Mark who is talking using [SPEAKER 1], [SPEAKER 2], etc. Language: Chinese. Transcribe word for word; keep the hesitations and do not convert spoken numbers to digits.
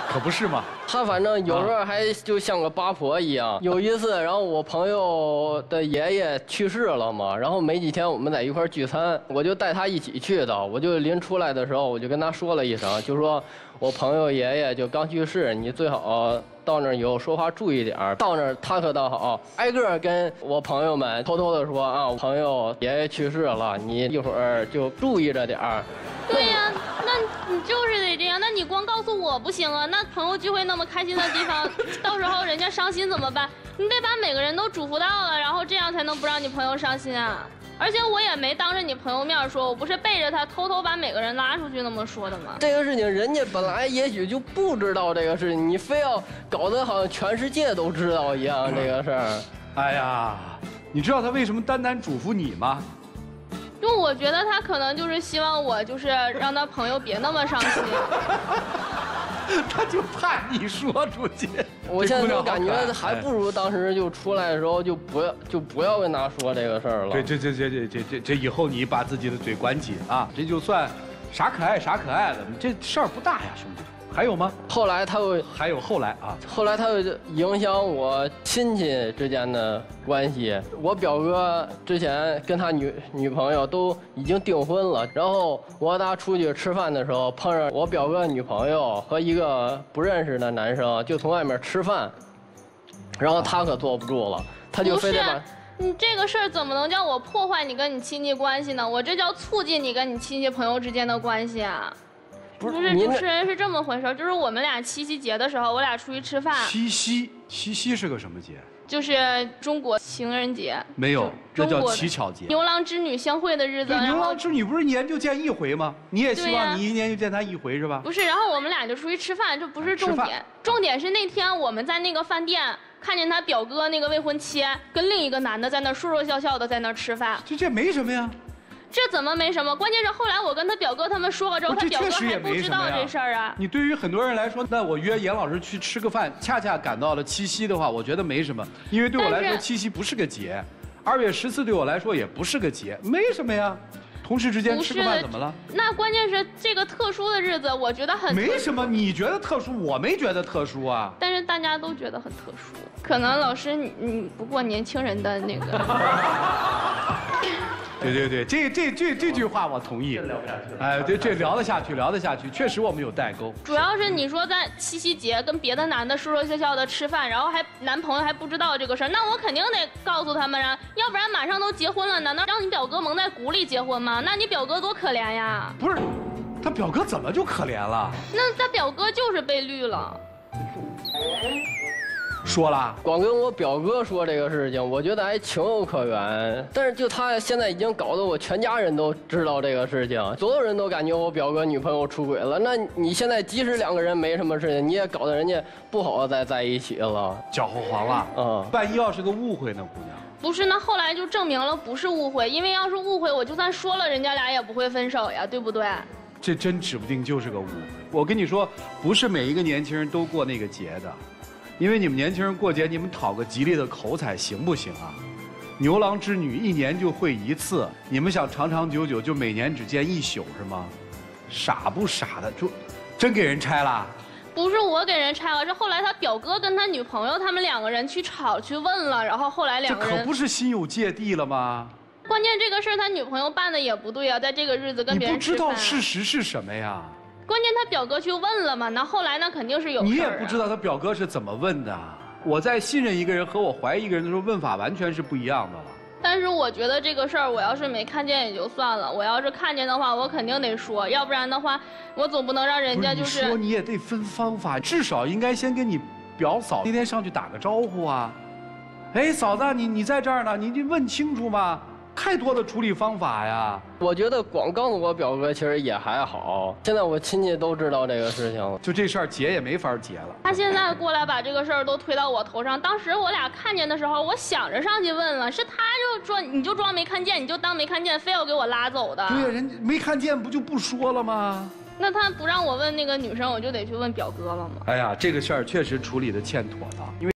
[SPEAKER 1] 可不是嘛。
[SPEAKER 2] 他反正有时候还就像个八婆一样。有一次，然后我朋友的爷爷去世了嘛，然后没几天我们在一块聚餐，我就带他一起去的。我就临出来的时候，我就跟他说了一声，就说我朋友爷爷就刚去世，你最好到那儿以后说话注意点儿。到那儿他可倒好，挨个跟我朋友们偷偷的说啊，我朋友爷爷去世了，你一会儿就注意着点儿。
[SPEAKER 3] 对呀，那你就是得这样。那你光告诉我不行啊。那朋友聚会那么开心的地方，到时候人家伤心怎么办？你得把每个人都嘱咐到了，然后这样才能不让你朋友伤心啊。而且我也没当着你朋友面说，我不是背着他偷偷把每个人拉出去那么说的吗？
[SPEAKER 2] 这个事情人家本来也许就不知道这个事情，你非要搞得好像全世界都知道一样这个事儿。
[SPEAKER 1] 哎呀，你知道他为什么单单嘱咐你吗？
[SPEAKER 3] 因为我觉得他可能就是希望我就是让他朋友别那么伤心。
[SPEAKER 1] 他就怕你说出去。
[SPEAKER 2] 我现在就感觉还不如当时就出来的时候就不要就不要跟他说这个事儿了。
[SPEAKER 1] 对，这这这这这这这以后你把自己的嘴关紧啊，这就算傻可爱傻可爱的，这事儿不大呀，兄弟。还有吗？
[SPEAKER 2] 后来他又
[SPEAKER 1] 还有后来啊，
[SPEAKER 2] 后来他又影响我亲戚之间的关系。我表哥之前跟他女女朋友都已经订婚了，然后我和他出去吃饭的时候，碰上我表哥女朋友和一个不认识的男生就从外面吃饭，然后他可坐不住了，他就非得把。
[SPEAKER 3] 你这个事儿怎么能叫我破坏你跟你亲戚关系呢？我这叫促进你跟你亲戚朋友之间的关系啊。不是，主持人是这么回事，就是我们俩七夕节的时候，我俩出去吃饭。
[SPEAKER 1] 七夕，七夕是个什么节？
[SPEAKER 3] 就是中国情人节。
[SPEAKER 1] 没有，这叫乞巧节。
[SPEAKER 3] 牛郎织女相会的日子。
[SPEAKER 1] 牛郎织女不是一年就见一回吗？你也希望你一年就见他一回是吧？
[SPEAKER 3] 不是，然后我们俩就出去吃饭，这不是重点，重点是那天我们在那个饭店看见他表哥那个未婚妻跟另一个男的在那说说笑笑的在那吃饭。
[SPEAKER 1] 这这没什么呀。
[SPEAKER 3] 这怎么没什么？关键是后来我跟他表哥他们说了之后，他表哥还不知道这事儿啊。
[SPEAKER 1] 你对于很多人来说，那我约严老师去吃个饭，恰恰赶到了七夕的话，我觉得没什么，因为对我来说七夕不是个节，二月十四对我来说也不是个节，没什么呀。同事之间吃个饭怎么了？
[SPEAKER 3] 那关键是这个特殊的日子，我觉得很
[SPEAKER 1] 没什么，你觉得特殊，我没觉得特殊啊。
[SPEAKER 3] 但是大家都觉得很特殊，可能老师你你不过年轻人的那个。
[SPEAKER 1] 对对对，这这这这句话我同意。聊不下去。哎，对，这聊得下去，聊得下去，确实我们有代沟。
[SPEAKER 3] 主要是你说在七夕节跟别的男的说说笑笑的吃饭，然后还男朋友还不知道这个事儿，那我肯定得告诉他们啊，要不然马上都结婚了，难道让你表哥蒙在鼓里结婚吗？那你表哥多可怜呀！
[SPEAKER 1] 不是，他表哥怎么就可怜了？
[SPEAKER 3] 那他表哥就是被绿了。
[SPEAKER 1] 说了，
[SPEAKER 2] 光跟我表哥说这个事情，我觉得还情有可原。但是就他现在已经搞得我全家人都知道这个事情，所有人都感觉我表哥女朋友出轨了。那你现在即使两个人没什么事情，你也搞得人家不好再在一起了，
[SPEAKER 1] 搅和黄了。嗯，万一要是个误会呢，姑娘？
[SPEAKER 3] 不是，那后来就证明了不是误会，因为要是误会，我就算说了，人家俩也不会分手呀，对不对？
[SPEAKER 1] 这真指不定就是个误会。我跟你说，不是每一个年轻人都过那个节的。因为你们年轻人过节，你们讨个吉利的口彩行不行啊？牛郎织女一年就会一次，你们想长长久久就每年只见一宿是吗？傻不傻的，就真给人拆了？
[SPEAKER 3] 不是我给人拆了，是后来他表哥跟他女朋友他们两个人去吵去问了，然后后来两个人
[SPEAKER 1] 这可不是心有芥蒂了吗？
[SPEAKER 3] 关键这个事儿他女朋友办的也不对啊，在这个日子跟别人吃饭。
[SPEAKER 1] 你不知道事实是什么呀？
[SPEAKER 3] 关键他表哥去问了嘛，那后来那肯定是有事儿啊。
[SPEAKER 1] 你也不知道他表哥是怎么问的。我在信任一个人和我怀疑一个人的时候，问法完全是不一样的了。
[SPEAKER 3] 但是我觉得这个事儿，我要是没看见也就算了，我要是看见的话，我肯定得说，要不然的话，我总不能让人家就是。
[SPEAKER 1] 你说你也得分方法，至少应该先跟你表嫂那天上去打个招呼啊。哎，嫂子，你你在这儿呢，你你问清楚嘛。太多的处理方法呀！
[SPEAKER 2] 我觉得光告诉我表哥其实也还好。现在我亲戚都知道这个事情了，
[SPEAKER 1] 就这事儿结也没法结了。
[SPEAKER 3] 他现在过来把这个事儿都推到我头上。当时我俩看见的时候，我想着上去问了，是他就说你就装没看见，你就当没看见，非要给我拉走的。
[SPEAKER 1] 对呀，人家没看见不就不说了吗？
[SPEAKER 3] 那他不让我问那个女生，我就得去问表哥了吗？
[SPEAKER 1] 哎呀，这个事儿确实处理的欠妥当，因为。